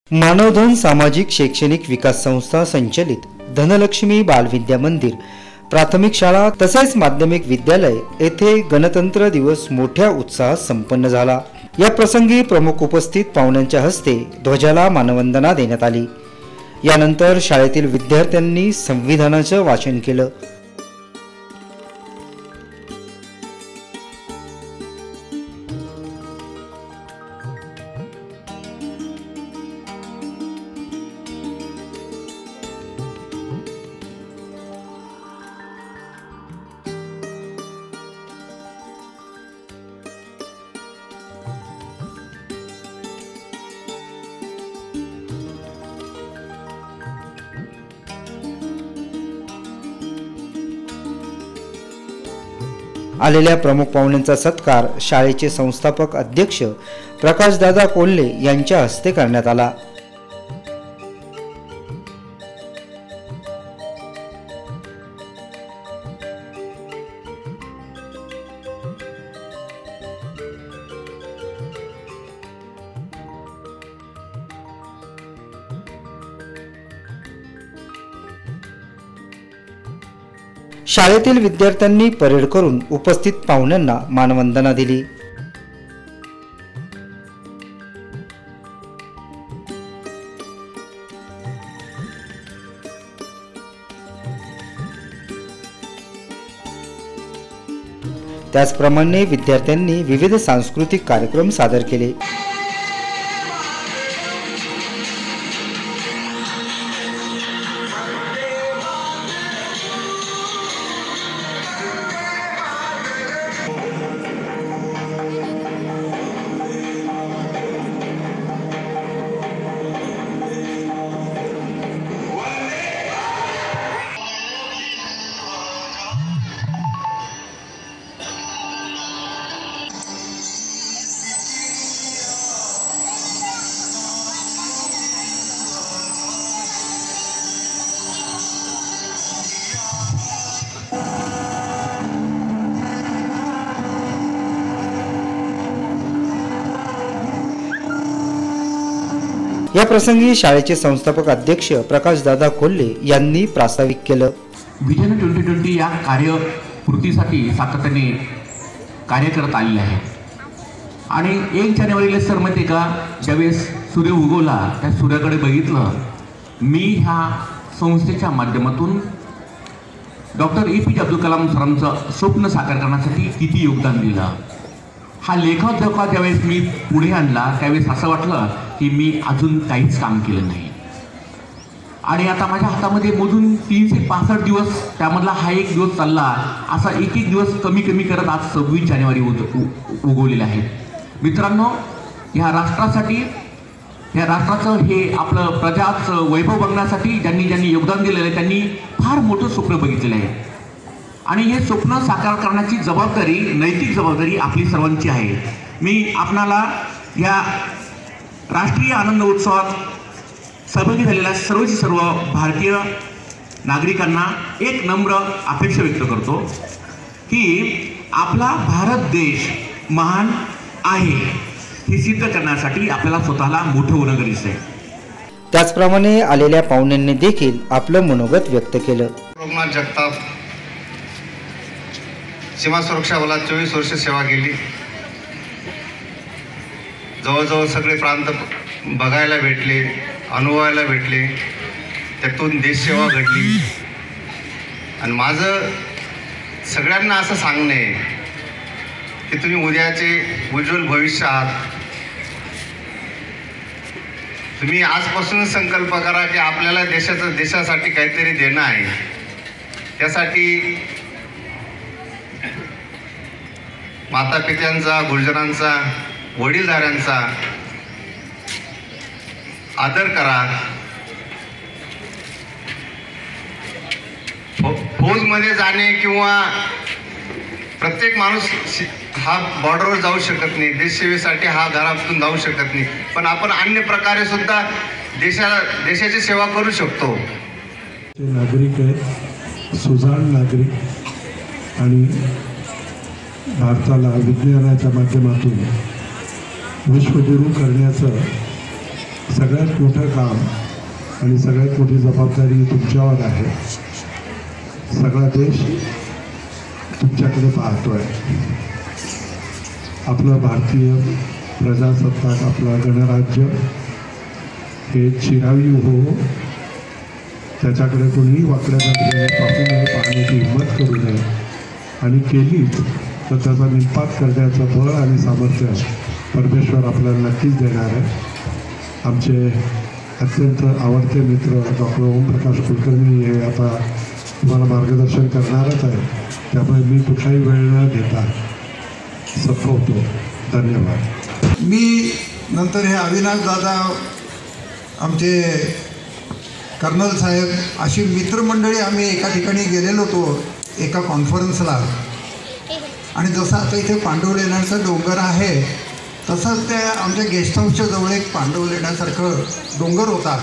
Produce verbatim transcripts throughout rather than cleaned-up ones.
मानवधन सामाजिक शैक्षणिक विकास संस्था संचलित धनलक्ष्मी बालविद्या मंदिर प्राथमिक शाळा तसेच माध्यमिक विद्यालय येथे गणतंत्र दिवस मोठ्या उत्साहात संपन्न झाला। या प्रसंगी प्रमुख उपस्थित पाहुण्यांच्या हस्ते ध्वजाला मानवंदना देण्यात आली। यानंतर शाळेतील विद्यार्थ्यांनी संविधानाचे वाचन केले। आलेल्या प्रमुख पाहुण्यांचा सत्कार शाळेचे संस्थापक अध्यक्ष प्रकाशदादा कोल्हे यांच्या हस्ते करण्यात आला। शाळेतील विद्यार्थ्यांनी परेड करून उपस्थित पाहुण्यांना मानवंदना दिली। त्याचप्रमाणे विद्यार्थ्यांनी विविध सांस्कृतिक कार्यक्रम सादर केले। या प्रसंगी शाळेचे संस्थापक अध्यक्ष प्रकाशदादा कोल्हे यांनी प्रास्ताविक केलं। विजन ट्वेंटी ट्वेंटी या कार्यपूर्तीसाठी सातत्याने कार्य करत आलेले आहे आणि एक जानेवारीला सर माहिती का, ज्यावेळेस सूर्य उगवला त्या सूर्याकडे बघितलं, मी ह्या संस्थेच्या माध्यमातून डॉक्टर ए पी जे अब्दुल कलाम सरांचं स्वप्न साकार करण्यासाठी किती योगदान दिलं। हा लेखाजोखा ज्यावेळेस मी पुढे आणला त्यावेळेस असं वाटलं की मी अजून काहीच काम केलं नाही आणि आता माझ्या हातामध्ये मोजून तीनशे पासष्ट दिवस त्यामधला हा एक दिवस चालला, असा एक एक दिवस कमी कमी करत आज सव्वीस जानेवारी उगवलेले आहे। मित्रांनो, ह्या राष्ट्रासाठी, ह्या राष्ट्राचं हे आपलं प्रजाचं वैभव बघण्यासाठी ज्यांनी ज्यांनी योगदान दिलेलं आहे त्यांनी फार मोठं स्वप्न बघितलेलं आहे आणि हे स्वप्न साकार करण्याची जबाबदारी, नैतिक जबाबदारी आपली सर्वांची आहे। मी आपणाला या राष्ट्रीय आनंद उत्सवात सहभागी झालेल्या सर्वची सर्व भारतीय नागरिकांना एक नम्र अपेक्षा व्यक्त करतो की आपला भारत देश महान आहे हे सिद्ध करण्यासाठी आपल्याला स्वतःला मोठं होणं गरजेचं आहे। त्याचप्रमाणे आलेल्या पाहुण्यांनी देखील आपलं मनोगत व्यक्त केलं। रघुनाथ जगताप सीमा सुरक्षा बलात चोवीस वर्ष सेवा केली। जवळजवळ सगळे प्रांत बघायला भेटले, अनुभवायला भेटले, त्यातून देशसेवा घडली आणि माझं सगळ्यांना असं सांगणं आहे की तुम्ही उद्याचे उज्ज्वल भविष्य आहात। तुम्ही आजपासून संकल्प करा की आपल्याला देशाचं देशासाठी काहीतरी देणं आहे। त्यासाठी माता पित्यांचा, गुरुजनांचा, वडीलधाऱ्यांचा आदर करा। फौजमध्ये जाणे किंवा प्रत्येक माणूस हा बॉर्डरवर जाऊ शकत नाही, देशसेवेसाठी हा घरातून जाऊ शकत नाही, पण आपण अन्य प्रकारे सुद्धा देशा देशाची सेवा करू शकतो। नागरिक आहेत, सुजाण नागरिक आणि भारताला विज्ञानाच्या माध्यमातून विश्वगुरू करण्याचं सगळ्यात मोठं काम आणि सगळ्यात मोठी जबाबदारी तुमच्यावर आहे. सगळा देश तुमच्याकडे पाहतोय. आपलं भारतीय प्रजासत्ताक, आपलं गणराज्य हे चिरावी हो, त्याच्याकडे कोणीही वाकड्या नजरेने पाहू नये, पाहण्याची हिंमत करू नये, आणि केलीच तर त्याचा निपात करण्याचं बळ आणि सामर्थ्य परमेश्वर आपल्याला नक्कीच देणार आहे. आमचे अत्यंत आवडते मित्र डॉक्टर ओमप्रकाश कुलकर्णी हे आता तुम्हाला मार्गदर्शन करणारच आहे, त्यामुळे मी कुठलाही वेळ न घेता संपवतो. धन्यवाद. मी नंतर हे अविनाश दादा, आमचे कर्नल साहेब, अशी मित्रमंडळी आम्ही एका ठिकाणी गेलेलो होतो एका कॉन्फरन्सला. आणि जसं आता इथे पांडव लेण्याचा डोंगर आहे तसंच त्या आमच्या गेस्ट हाऊसच्या जवळ एक पांडव लेण्यासारखं डोंगर होता.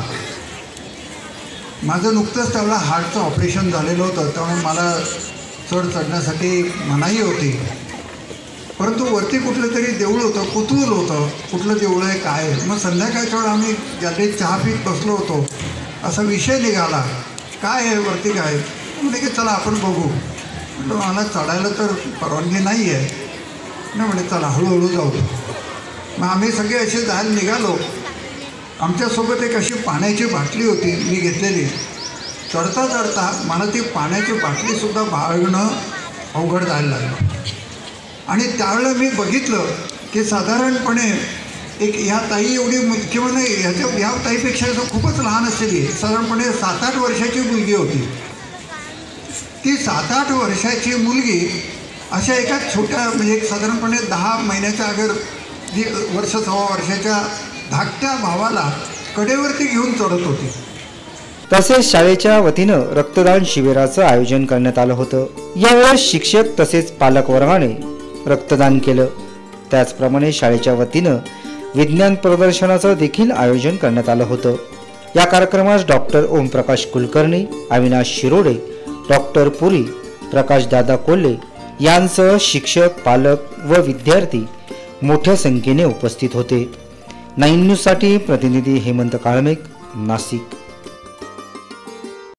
माझं नुकतंच त्यावेळेला हार्टचं ऑपरेशन झालेलं होतं, त्यामुळे मला चढ चढण्यासाठी मनाई होती. परंतु वरती कुठलं तरी देऊळ होतं, कुतूहल होतं कुठलं देऊळ आहे काय. मग संध्याकाळच्या वेळा आम्ही गॅलरीत चहा पीत बसलो होतो, असा विषय निघाला, काय आहे वरती काय. म्हणजे की चला आपण बघू. म्हटलं मला चढायला तर परवानगी नाही आहे. नाही म्हणजे चला हळूहळू जाऊ. मग आम्ही सगळे असे जायला निघालो. आमच्यासोबत एक अशी पाण्याची बाटली होती मी घेतलेली. चढता चढता मला ती पाण्याची बाटलीसुद्धा बाळगणं अवघड जायला लागलं. आणि त्यावेळेला मी बघितलं की साधारणपणे एक ह्या ताई एवढी किंवा नाही ह्याच्या ह्या ताईपेक्षा खूपच लहान असलेली साधारणपणे सात आठ वर्षाची मुलगी होती. ती सात आठ वर्षाची मुलगी अशा एका छोट्या म्हणजे एक साधारणपणे दहा महिन्याच्या अगर जी वर्ष सव्वा वर्षाच्या धाकट्या भावाला कडेवरती घेऊन चढत होती. तसेच शाळेच्या वतीनं रक्तदान शिबिराचं आयोजन करण्यात आलं होतं. यावेळेस शिक्षक तसेच पालक वर्गाने रक्तदान केलं. त्याचप्रमाणे शाळेच्या वतीनं विज्ञान प्रदर्शनाचं देखील आयोजन करण्यात आलं होतं. या कार्यक्रमास डॉक्टर ओमप्रकाश कुलकर्णी, अविनाश शिरोडे, डॉक्टर पुरी, प्रकाश दादा कोल्हे यांसह शिक्षक, पालक व विद्यार्थी मोठ्या संख्येने उपस्थित होते. नाईन न्यूजसाठी प्रतिनिधी हेमंत काळमेक, नाशिक.